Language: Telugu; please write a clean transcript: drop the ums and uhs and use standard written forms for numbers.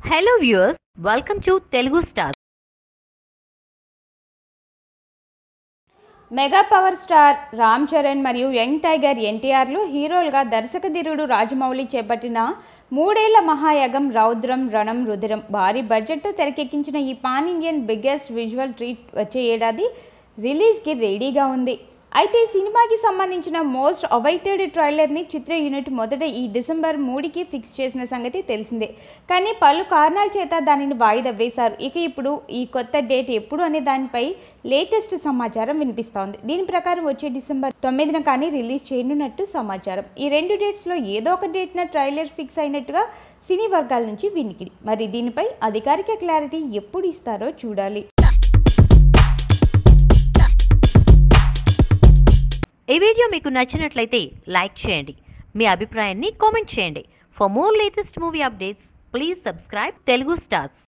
Hello viewers, welcome to Telugu Stars. Mega power star Ram Charan మరియు యంగ్ టైగర్ ఎన్టీఆర్లు హీరోలుగా దర్శకధీరుడు రాజమౌళి చేపట్టిన మూడేళ్ల మహాయాగం రౌద్రం రణం రుధిరం భారీ బడ్జెట్తో తెరకెక్కించిన ఈ pan Indian biggest visual treat వచ్చే ఏడాది రిలీజ్కి రెడీగా ఉంది. అయితే సినిమాకి సంబంధించిన మోస్ట్ అవైటెడ్ ట్రైలర్ని చిత్ర యూనిట్ మొదట ఈ డిసెంబర్ 3కి ఫిక్స్ చేసిన సంగతి తెలిసిందే. కానీ పలు కారణాల చేత దానిని వాయిదా వేశారు. ఇక ఇప్పుడు ఈ కొత్త డేట్ ఎప్పుడు అనే దానిపై లేటెస్ట్ సమాచారం వినిపిస్తోంది. దీని ప్రకారం వచ్చే డిసెంబర్ 9న కానీ రిలీజ్ చేయనున్నట్టు సమాచారం. ఈ రెండు డేట్స్లో ఏదో ఒక డేట్న ట్రైలర్ ఫిక్స్ అయినట్టుగా సినీ వర్గాల నుంచి వినికిడి. మరి దీనిపై అధికారిక క్లారిటీ ఎప్పుడు ఇస్తారో చూడాలి. ఈ వీడియో మీకు నచ్చినట్లయితే లైక్ చేయండి, మీ అభిప్రాయాన్ని కామెంట్ చేయండి. For more latest movie updates please subscribe Telugu stars.